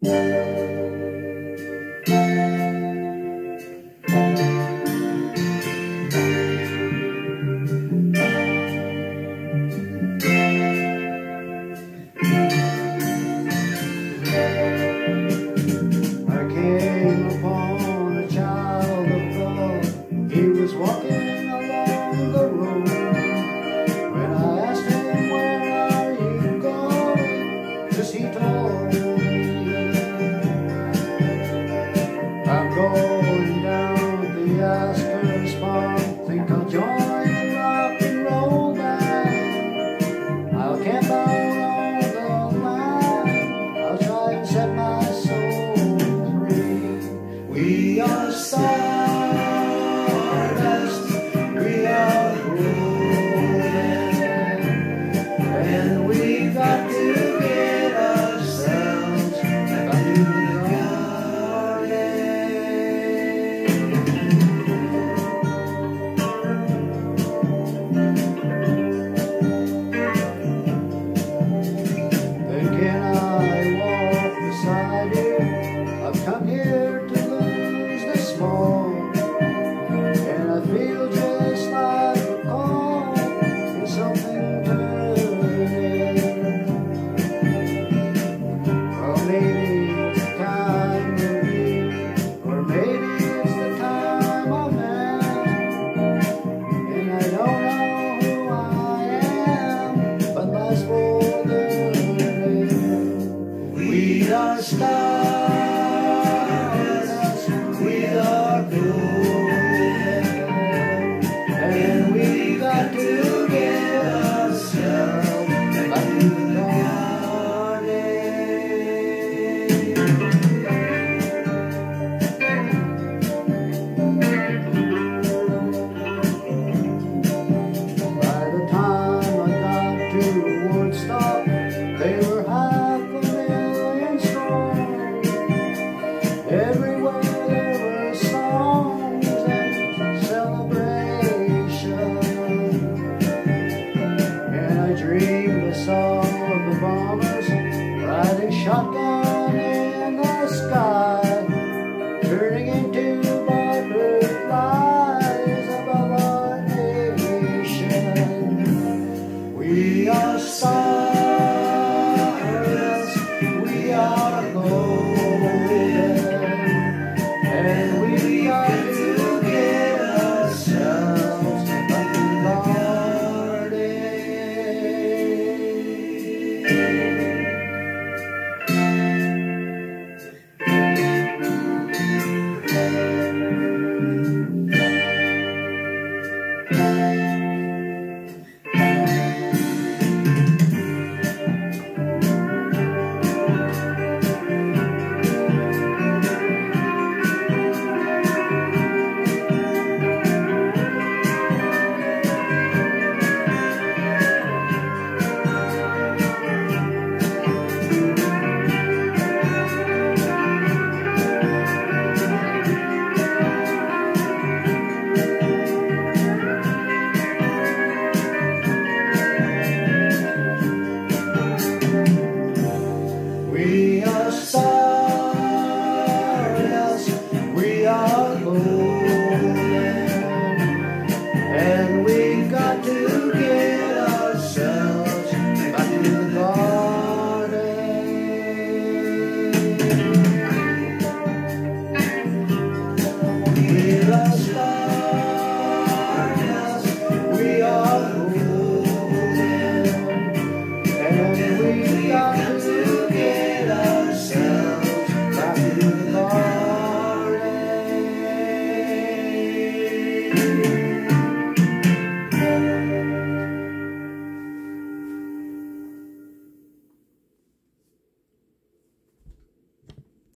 Woodstock, they were 500,000 strong. Everywhere there were songs and celebration, and I dreamed I saw the bombers riding shotgun in the sky, turning into butterflies above our nation. We are stars, we are golden, and we are to get ourselves unguarded. We are stars, we are golden, and we've got to get ourselves back to the garden. We are stars, we are golden, and we've got to get ourselves back to the garden.